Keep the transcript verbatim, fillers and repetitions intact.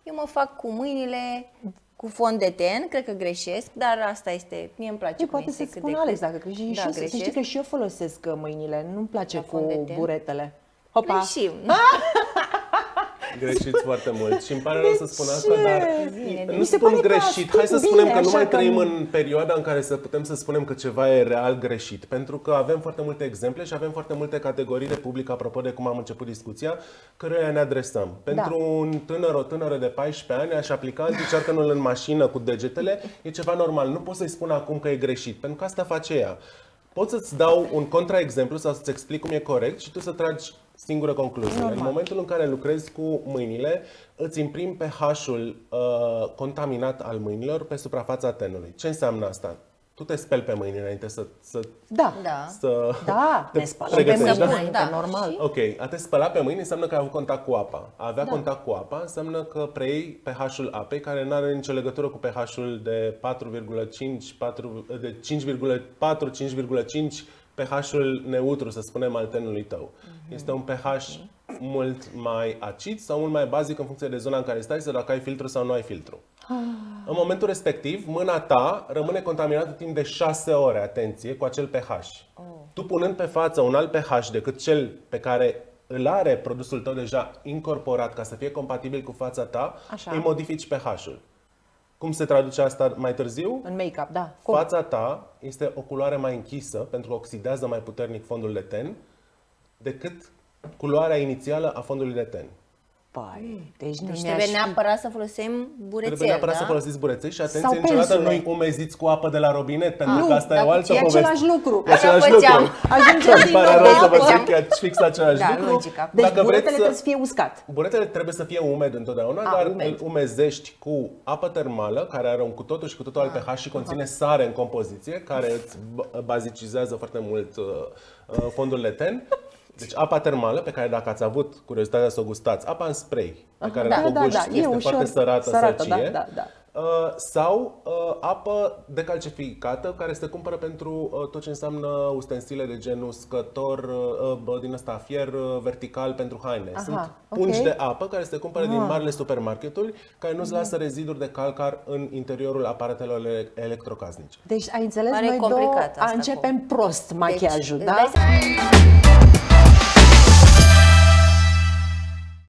eu mă fac cu mâinile, cu fond de ten, cred că greșesc, dar asta este, mie îmi place. Ei, poate să spun Alex dacă greșești. Da, și eu, greșesc. să știi că și eu folosesc mâinile, nu-mi place La fond de cu ten. buretele. Hopa! Greșim. Greșiți foarte mult și îmi pare rău să spun asta, dar Zine, nu mi se spun pare că greșit. Hai să ascult spunem bine, că nu așa mai că trăim nu- în perioada în care să putem să spunem că ceva e real greșit, pentru că avem foarte multe exemple și avem foarte multe categorii de public, apropo de cum am început discuția, căreia ne adresăm. Pentru un tânăr, o tânără de paisprezece ani, aș aplica anticearcănul în mașină cu degetele, e ceva normal. Nu pot să-i spun acum că e greșit, pentru că asta face ea. Pot să-ți dau un contraexemplu sau să-ți explic cum e corect și tu să tragi singură concluzie. Normal. În momentul în care lucrezi cu mâinile, îți imprimi pH-ul uh, contaminat al mâinilor pe suprafața tenului. Ce înseamnă asta? Tu te speli pe mâini înainte să, să, Da. Da. să Da, te ne spălăm pregătești, pe mâini, da? înainte, Da. normal. Și? Ok, a te spăla pe mâini înseamnă că ai avut contact cu apa. A avea Da. contact cu apa înseamnă că preiei pH-ul apei, care nu are nicio legătură cu pH-ul de patru virgulă cinci, patru, de cinci virgulă patru, cinci virgulă cinci, pH-ul neutru, să spunem, al tenului tău. Mm-hmm. Este un pH mult mai acid sau mult mai bazic în funcție de zona în care stai, sau dacă ai filtru sau nu ai filtru. Ah. În momentul respectiv, mâna ta rămâne contaminată timp de șase ore, atenție, cu acel pH. Oh. Tu punând pe față un alt pH decât cel pe care îl are produsul tău deja incorporat ca să fie compatibil cu fața ta, Așa. îi modifici pH-ul. Cum se traduce asta mai târziu? În make-up, da. Cum? Fața ta este o culoare mai închisă, pentru că oxidează mai puternic fondul de ten, decât culoarea inițială a fondului de ten. Pai, deci nu Deci mi-aș trebuie fi- neapărat să folosim burețel, Trebuie neapărat da? să folosiți bureței și atenție, Sau niciodată pensule. nu-i umeziți cu apă de la robinet, pentru Nu, că asta e o dacă altă E poveste. același lucru. E același Așa făceam. lucru. Ajungem Îmi din pare nou rău la să vă apă. zic că e fix același Da, lucru. logică. Deci Dacă buretele vreți trebuie să... să fie uscat. Buretele trebuie să fie umed întotdeauna, A, dar umed. îl umezești cu apă termală, care are un cu totul și cu totul alt pH și conține sare în compoziție, care îți b- bazicizează foarte mult uh, uh, fondul de ten. Deci apa termală, pe care dacă ați avut curiozitatea să o gustați, apa în spray, pe care da, dacă da, o guști da, e este ușor foarte sărată, sărată, săcie. da, da, da. Uh, sau uh, apă decalcificată, care se cumpără pentru uh, tot ce înseamnă ustensile de genul scător, uh, uh, din ăsta fier uh, vertical pentru haine. Aha, Sunt pungi ok. de apă care se cumpără din marile supermarketuri, care nu-ți lasă reziduri de calcar în interiorul aparatelor ele- electrocasnice. Deci ai înțeles, Pare noi două complicat asta începem prost machiajul, Deci, da? îți dai seama-